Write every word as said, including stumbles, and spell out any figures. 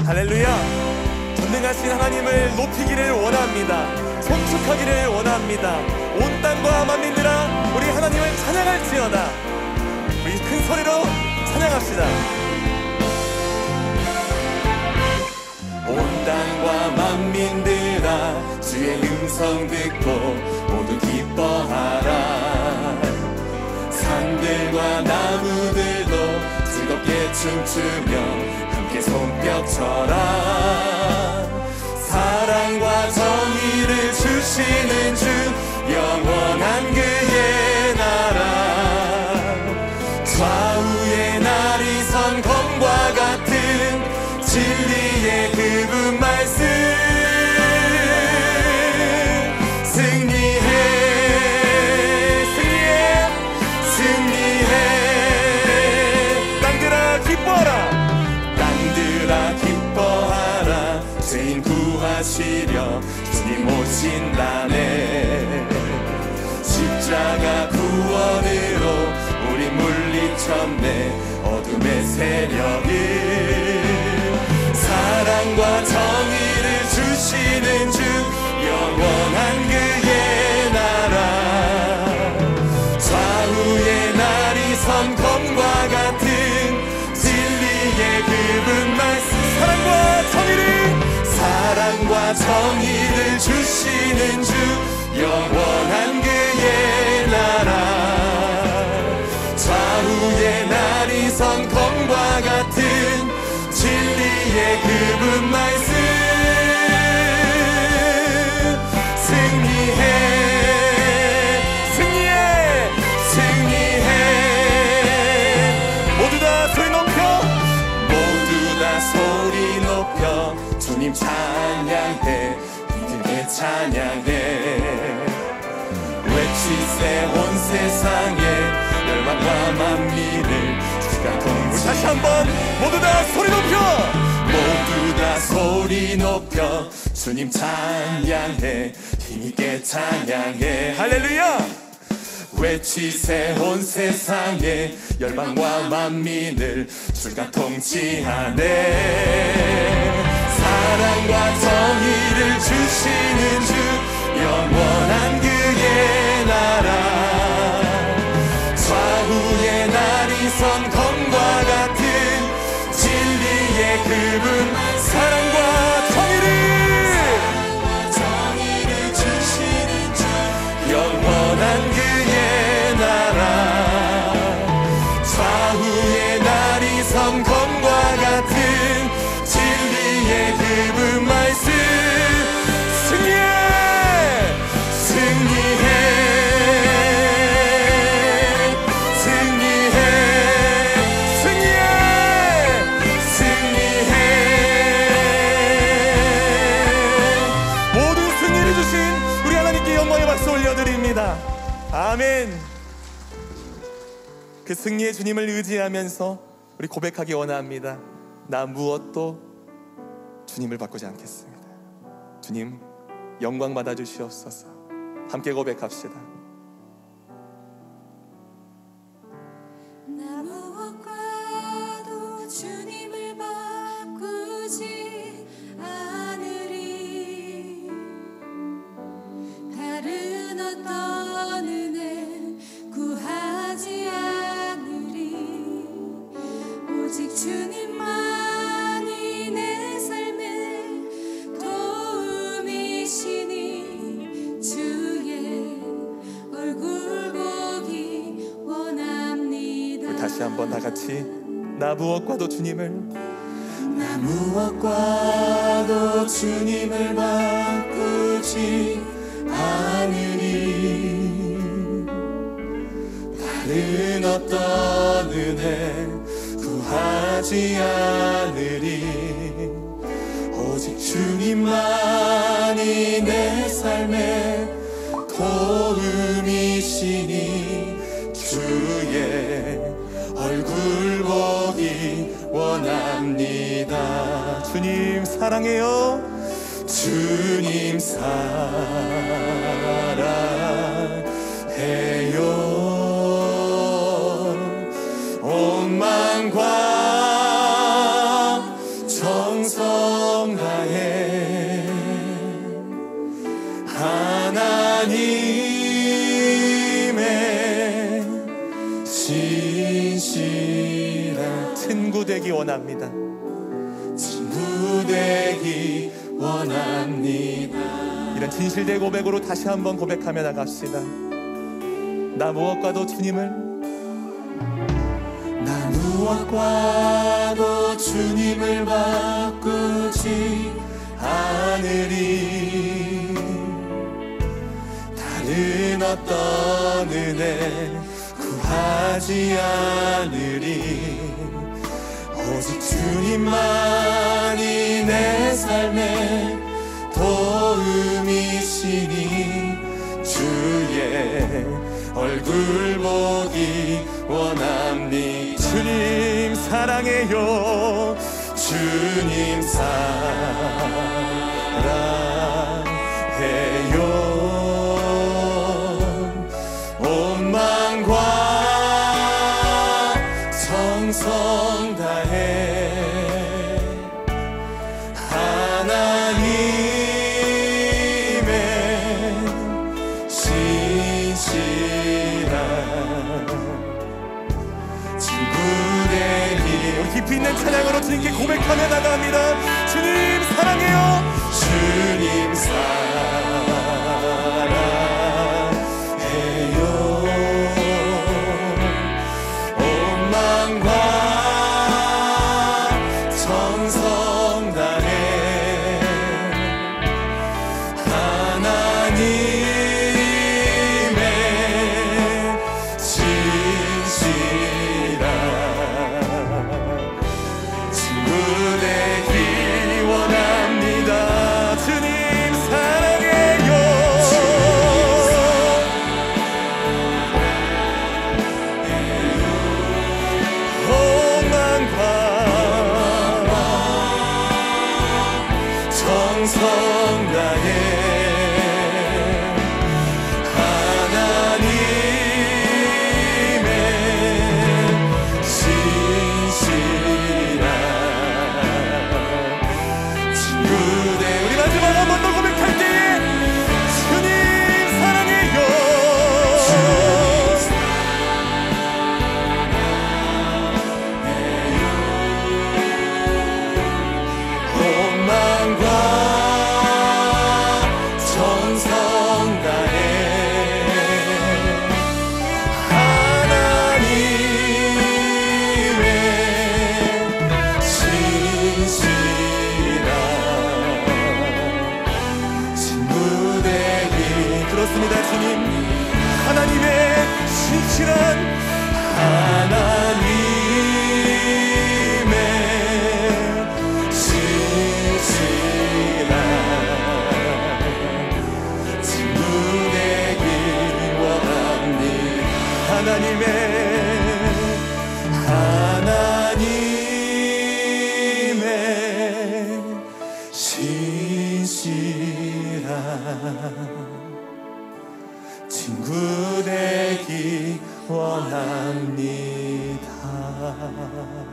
할렐루야. 전능하신 하나님을 높이기를 원합니다. 송축하기를 원합니다. 온 땅과 만민들아 우리 하나님을 찬양할지어다. 우리 큰 소리로 찬양합시다. 온 땅과 만민들아 주의 음성 듣고 모두 기뻐하라. 산들과 나무들도 즐겁게 춤추며 함께 손뼉 쳐라. 사랑과 정의를 주시는 주 영원한 그의 나라. 좌우의 날이 선 검과 같은 진리의 그분 말씀. 승리해 승리해 승리해. 땅들아 기뻐하라. 땅들아 기뻐하라. 죄인 구하시려 주님 오신다네. 십자가 구원으로 우리 물리쳤네 어둠의 세력을. 사랑과 정의를 주시는 주 영원한 그의 나라. 좌우의 날이 선 검과 같은 진리의 그분 말씀. 사랑과 정의를 사랑과 정의를 주시는 주 영원한 그의 나라. 좌우의 날이 선 검과 같은 진리의 그분 말씀. 승리해 승리해 승리해. 모두 다 소리 높여 모두 다 소리 높여 주님 찬양해 이들의 찬양해. 외치세 온 세상에 열방과 만민을 주가 동지. 다시 한번 모두 다 소리 높여 모두 다 소리 높여 주님 찬양해 힘있게 찬양해. 할렐루야. 외치세 온 세상에 열방과 만민을 주가 통치하네. 사랑과 정의를 주시는 주 영원한 그의 나라. 좌우의 날이 선 검과 같은 진리의 그분. 사랑과 정의를 정의를 주시는 주 영원한 그의 나라. 좌우의 날이 선 검과 같은 진리의 그분 말씀. 승리해 승리해 승리해 승리해 승리해. 모든 승리를 주신 우리 하나님께 영광의 박수 올려드립니다. 아멘. 그 승리의 주님을 의지하면서 우리 고백하기 원합니다. 나 무엇도 주님을 바꾸지 않겠습니다. 주님 영광 받아 주시옵소서. 함께 고백합시다. 나 무엇과도 주님을 바꾸지 않으리. 다른 어떤 은혜 구하지 않으리. 오직 주님만이 내 삶의 도움이시니 주의 얼굴 보기 원합니다. 다시 한번 다 같이 나 무엇과도 주님을 나 무엇과도 주님을 바꾸지 않으리. 다른 어떤 은혜 구하지 않으리. 오직 주님만이 내 삶의 도움이시니 주의 얼굴 보기 원합니다. 주님 사랑해요. 주님 사랑해요. 온 마음과 정성 되기 원합니다. 친구 되기 원합니다. 이런 진실된 고백으로 다시 한번 고백하며 나갑시다. 나 무엇과도 주님을 나 무엇과도 주님을 바꾸지 않으리. 다른 어떤 은혜 구하지 않으리. 오직 주님만이 내 삶의 도움이시니 주의 얼굴 보기 원합니다. 주님 사랑해요. 주님 사랑해요. 온 마음과 정성 다해 하나님의 신실한 친구 되기. 깊이 있는 찬양으로 주님께 고백하며 나갑니다. 주님 사랑해요. 주님 사랑해요. 온 마음과 정성 다해 하나님의 진실한 친구 되기 원합니다. 주님 사랑해요. 온 마음과 정성 다해 하나님의 신실한 친구 되기. 우리 마지막 한 번 더 고백할 때에 주님 사랑해요. 온 마음과 정성 다해 하나님의 신실한 친구 되기. 그렇습니다. 주님 하나님의 신실한 하나님의 신실한 친구 되기 원합니다. 하나님의 하나님의 신실한 친구 되기 원합니다.